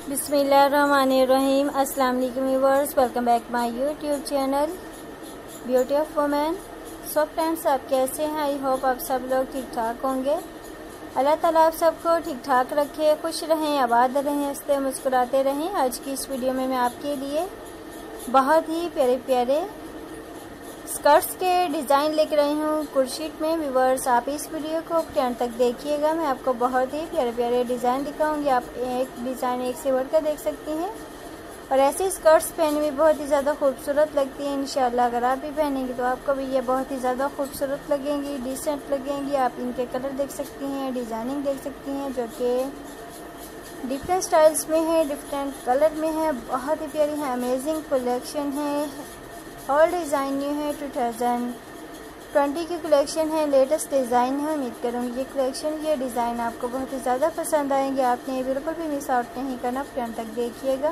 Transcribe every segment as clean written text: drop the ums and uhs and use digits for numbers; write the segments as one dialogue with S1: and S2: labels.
S1: बिस्मिल्लाहिर्रहमानिर्रहीम। अस्सलाम वालेकुम viewers, welcome back my YouTube channel beauty of women. So friends, आप कैसे हैं? आई होप आप सब लोग ठीक ठाक होंगे। अल्लाह ताला आप सबको ठीक ठाक रखे, खुश रहें, आबाद रहें, हंसते मुस्कुराते रहें। आज की इस वीडियो में मैं आपके लिए बहुत ही प्यारे प्यारे स्कर्ट्स के डिज़ाइन लेकर आई हूँ कुर्शीट में। व्यूअर्स, आप इस वीडियो को एंड तक देखिएगा। मैं आपको बहुत ही प्यारे प्यारे डिज़ाइन दिखाऊंगी। आप एक डिज़ाइन एक से बढ़कर देख सकती हैं और ऐसे स्कर्ट्स पहने में बहुत ही ज़्यादा खूबसूरत लगती हैं। इंशाल्लाह अगर आप भी पहनेंगी तो आपको भी ये बहुत ही ज़्यादा खूबसूरत लगेंगी, डिसेंट लगेंगी। आप इनके कलर देख सकती हैं, डिज़ाइनिंग देख सकती हैं, जो कि डिफरेंट स्टाइल्स में है, डिफरेंट कलर में है, बहुत ही प्यारी है, अमेजिंग कलेक्शन है। ऑल डिज़ाइन न्यू है, 2020 की कलेक्शन है, लेटेस्ट डिज़ाइन है। उम्मीद करूँगी ये कलेक्शन, ये डिज़ाइन आपको बहुत ही ज़्यादा पसंद आएंगे। आपने बिल्कुल भी मिस आउट नहीं करना, फ्रेंड तक देखिएगा।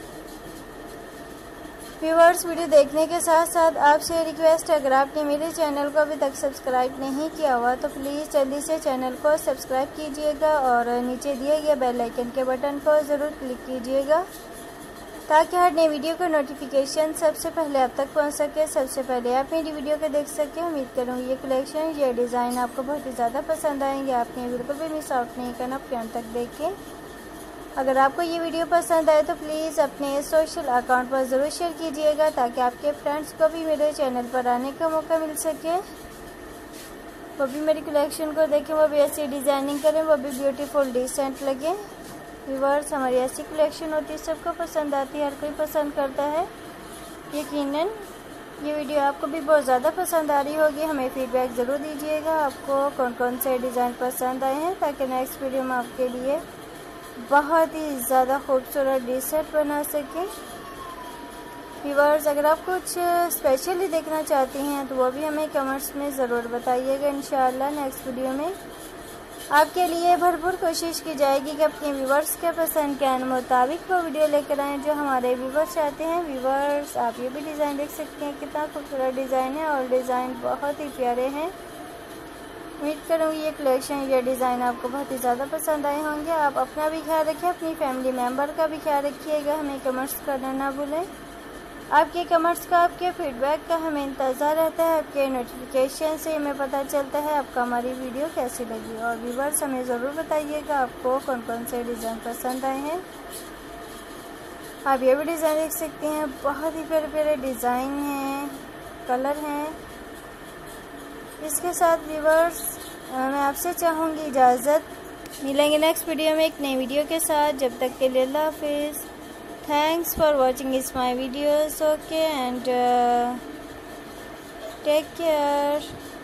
S1: व्यूअर्स, वीडियो देखने के साथ साथ आपसे रिक्वेस्ट है, अगर आपने मेरे चैनल को अभी तक सब्सक्राइब नहीं किया हुआ तो प्लीज़ जल्दी से चैनल को सब्सक्राइब कीजिएगा और नीचे दिए गए बेल आइकन के बटन को ज़रूर क्लिक कीजिएगा ताकि हर नई वीडियो का नोटिफिकेशन सबसे पहले आप तक पहुंच सके, सबसे पहले आप मेरी वीडियो को देख सकें। उम्मीद करूँगी ये कलेक्शन, ये डिज़ाइन आपको बहुत ही ज़्यादा पसंद आएंगे। आपने बिल्कुल भी मिस आउट नहीं करना, फ्रेंड तक देखें। अगर आपको ये वीडियो पसंद आए तो प्लीज़ अपने सोशल अकाउंट पर ज़रूर शेयर कीजिएगा ताकि आपके फ्रेंड्स को भी मेरे चैनल पर आने का मौका मिल सके, वो भी मेरी कलेक्शन को देखें, वो भी ऐसी डिज़ाइनिंग करें, वो भी ब्यूटीफुल डिसेंट लगे। व्यूअर्स, हमारी ऐसी कलेक्शन होती है, सबको पसंद आती है, हर कोई पसंद करता है। यकीनन ये वीडियो आपको भी बहुत ज़्यादा पसंद आ रही होगी। हमें फीडबैक ज़रूर दीजिएगा आपको कौन कौन से डिज़ाइन पसंद आए हैं, ताकि नेक्स्ट वीडियो में आपके लिए बहुत ही ज़्यादा खूबसूरत डिसेंट बना सकें। व्यूअर्स, अगर आप कुछ स्पेशली देखना चाहती हैं तो वो भी हमें कमेंट्स में ज़रूर बताइएगा। इंशाअल्लाह नेक्स्ट वीडियो में आपके लिए भरपूर कोशिश की जाएगी कि अपने व्यूवर्स के पसंद के मुताबिक वो वीडियो लेकर आएँ जो हमारे व्यूवर्स चाहते हैं। व्यूवर्स, आप ये भी डिज़ाइन देख सकते हैं, कितना खूबसूरत डिज़ाइन है और डिज़ाइन बहुत ही प्यारे हैं। उम्मीद करूँगी ये कलेक्शन, ये डिज़ाइन आपको बहुत ही ज़्यादा पसंद आए होंगे। आप अपना भी ख्याल रखें, अपनी फैमिली मेम्बर का भी ख्याल रखिएगा। हमें कमेंट्स करना ना भूलें। आपके कमेंट्स का, आपके फीडबैक का हमें इंतज़ार रहता है। आपके नोटिफिकेशन से हमें पता चलता है आपको हमारी वीडियो कैसी लगी। और व्यूअर्स, हमें ज़रूर बताइएगा आपको कौन कौन से डिज़ाइन पसंद आए हैं। आप ये भी डिज़ाइन देख सकते हैं, बहुत ही प्यारे प्यारे डिज़ाइन हैं, कलर हैं। इसके साथ व्यूअर्स, मैं आपसे चाहूँगी इजाज़त। मिलेंगे नेक्स्ट वीडियो में एक नई वीडियो के साथ। जब तक के लिए अल्लाह हाफिज़। Thanks for watching my videos. Okay, and take care.